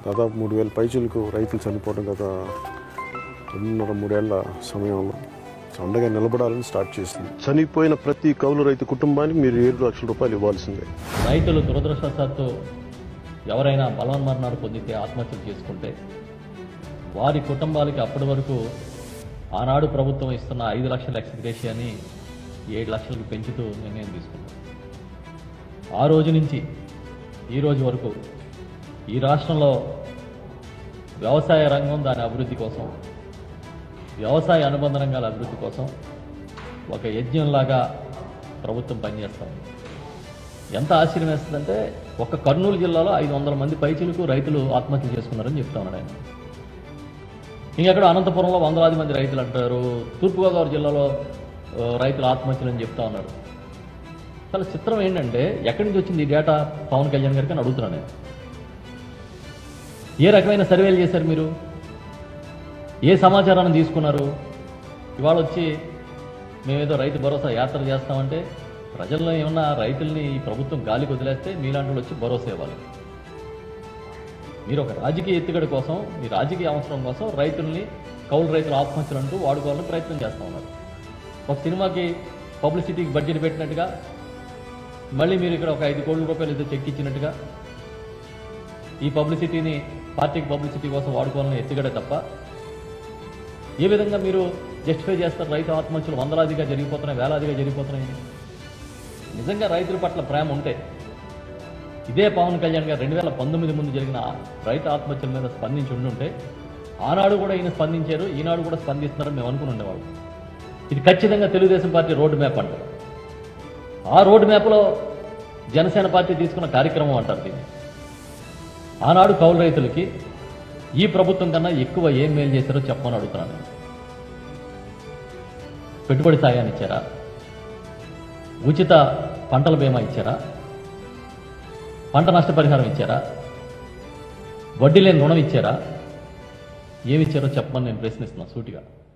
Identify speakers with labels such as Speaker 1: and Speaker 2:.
Speaker 1: దాదాపు 3000 పైచులకు రైతులు చనిపోవడం గత 2.5-3 ఏళ్ల సమయంలో అండగా నిలబడాలని స్టార్ట్ చేసింది. చనిపోయిన ప్రతి కౌలు రైతు కుటుంబానికి మీరు 7 లక్షల రూపాయలు ఇవ్వాల్సిందే.
Speaker 2: రైతులు దురదృష్టవశాత్తు ఎవరైనా బలవన్మరణాలు పొందితే ఆత్మహత్యలు చేసుకుంటే వారి కుటుంబాలకి అప్పటి వరకు ఆనాడు ప్రభుత్వం ఇస్తున్న 5 లక్షల ఎక్స్గ్రేషియాని 7 లక్షలకు పెంచుతూ నిర్ణయం తీసుకున్నాం. ఆ రోజు నుంచి ఈ రోజు వరకు ఈ రాష్ట్రంలో వ్యవసాయ రంగం దాని అభివృద్ధి కోసం, వ్యవసాయ అనుబంధ రంగాల అభివృద్ధి కోసం ఒక యజ్ఞంలాగా ప్రభుత్వం పనిచేస్తుంది. ఎంత ఆశ్చర్యం వేస్తుందంటే ఒక కర్నూలు జిల్లాలో 500 మంది పైచిలకు రైతులు ఆత్మహత్య చేసుకున్నారని చెప్తా ఉన్నాడు ఆయన. ఇంకెక్కడ అనంతపురంలో 100 మంది రైతులు అంటారు, తూర్పుగోదావరి జిల్లాలో రైతులు ఆత్మహత్యలు అని చెప్తా ఉన్నారు. చాలా చిత్రం ఏంటంటే ఎక్కడి నుంచి వచ్చింది ఈ డేటా పవన్ కళ్యాణ్ గారికి అని అడుగుతున్నాను నేను. ఏ రకమైన సర్వేలు చేశారు మీరు? ఏ సమాచారాన్ని తీసుకున్నారు? ఇవాళ వచ్చి మేమేదో రైతు భరోసా యాత్ర చేస్తామంటే ప్రజల్లో ఏమన్నా రైతుల్ని ఈ ప్రభుత్వం గాలికి వదిలేస్తే మీలాంటి వాళ్ళు వచ్చి భరోసా ఇవ్వాలి. మీరు ఒక రాజకీయ ఎత్తుగడ కోసం, మీ రాజకీయ అవసరం కోసం రైతుల్ని, కౌలు రైతుల ఆత్మహత్యలు అంటూ వాడుకోవాలని ప్రయత్నం చేస్తూ ఉన్నారు. ఒక సినిమాకి పబ్లిసిటీకి బడ్జెట్ పెట్టినట్టుగా మళ్ళీ మీరు ఇక్కడ ఒక 5 కోట్ల రూపాయలు ఏదో చెక్ ఇచ్చినట్టుగా ఈ పబ్లిసిటీని పార్టీకి పబ్లిసిటీ కోసం వాడుకోవాలని ఎత్తుగడే తప్ప ఏ విధంగా మీరు జస్టిఫై చేస్తారు? రైతు ఆత్మహత్యలు వందలాదిగా జరిగిపోతున్నాయి, వేలాదిగా జరిగిపోతున్నాయి. నిజంగా రైతుల పట్ల ప్రేమ ఉంటే ఇదే పవన్ కళ్యాణ్ గారు 2019 ముందు జరిగిన రైతు ఆత్మహత్యల మీద స్పందించి ఉండుంటే ఆనాడు కూడా ఈయన స్పందించారు, ఈనాడు కూడా స్పందిస్తున్నారని మేము అనుకుని ఉండేవాళ్ళం. ఇది ఖచ్చితంగా తెలుగుదేశం పార్టీ రోడ్డు మ్యాప్ అంటారు. ఆ రోడ్డు మ్యాప్లో జనసేన పార్టీ తీసుకున్న కార్యక్రమం అంటారు దీన్ని. ఆనాడు కౌలు రైతులకి ఈ ప్రభుత్వం కన్నా ఎక్కువ ఏం మేలు చేశారో చెప్పమని అడుగుతున్నాను. పెట్టుబడి సాయాన్ని ఇచ్చారా? ఉచిత పంటల బీమా ఇచ్చారా? పంట నష్టపరిహారం ఇచ్చారా? వడ్డీ లేని రుణం ఇచ్చారా? ఏమి ఇచ్చారో చెప్పమని నేను ప్రశ్నిస్తున్నాను సూటిగా.